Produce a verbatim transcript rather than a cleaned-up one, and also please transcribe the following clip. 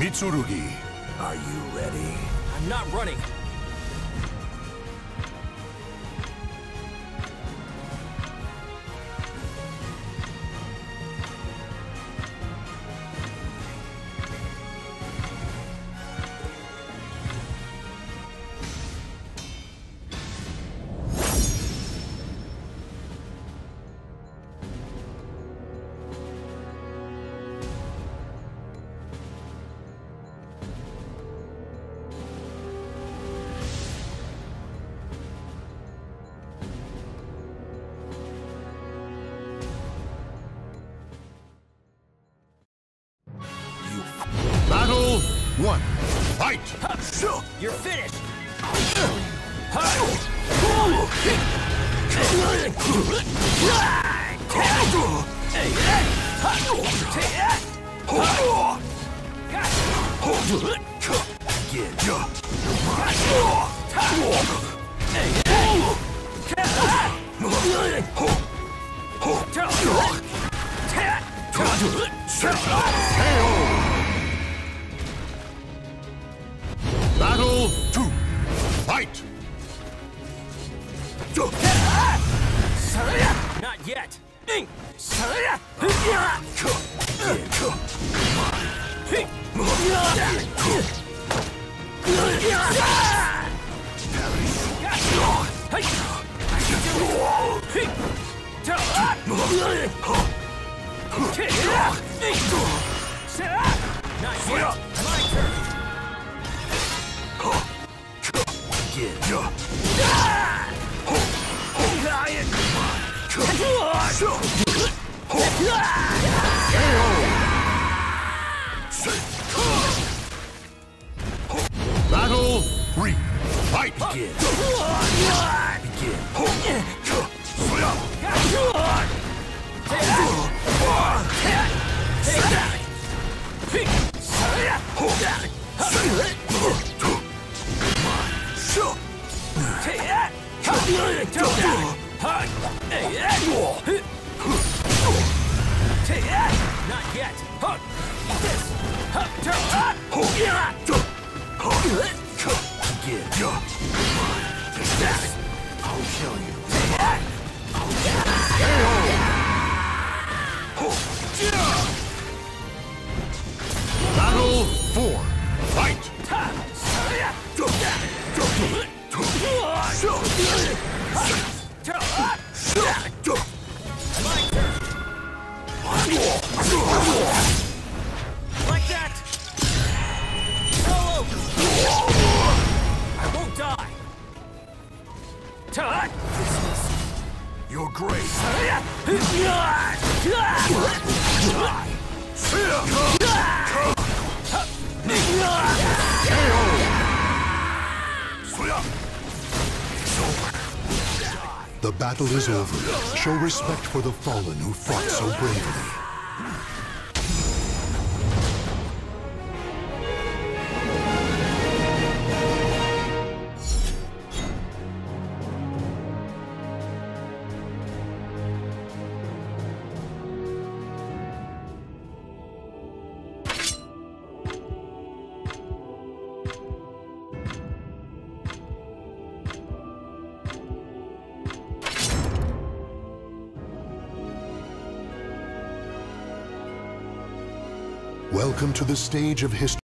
Mitsurugi. Are you ready? I'm not running. Battle one. Fight! You're finished! Battle two. Fight! Not yet! Not yet! My turn! Battle three. Fight! Begin. Not yet! I'll kill you. Battle four. Fight! Like that! All over! I won't die! You're great. The battle is over. Show respect for the fallen who fought so bravely. Welcome to the stage of history.